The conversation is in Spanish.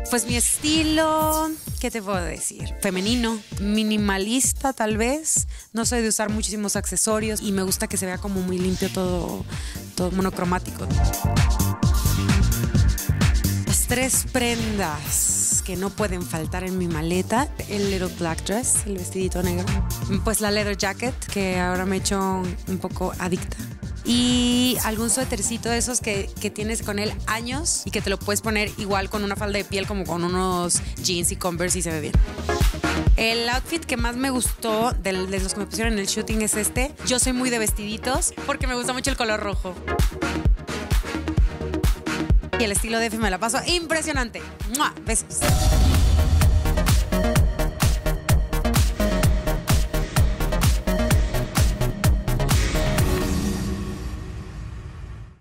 Pues mi estilo, ¿qué te puedo decir? Femenino, minimalista tal vez. No soy de usar muchísimos accesorios y me gusta que se vea como muy limpio todo monocromático. Las 3 prendas que no pueden faltar en mi maleta: el little black dress, el vestidito negro, pues la leather jacket, que ahora me he hecho un poco adicta, y algún suétercito de esos que tienes con él años y que te lo puedes poner igual con una falda de piel como con unos jeans y Converse y se ve bien. El outfit que más me gustó de los que me pusieron en el shooting es este. Yo soy muy de vestiditos porque me gusta mucho el color rojo. Y el estilo de F me la paso impresionante. ¡Mua! Besos.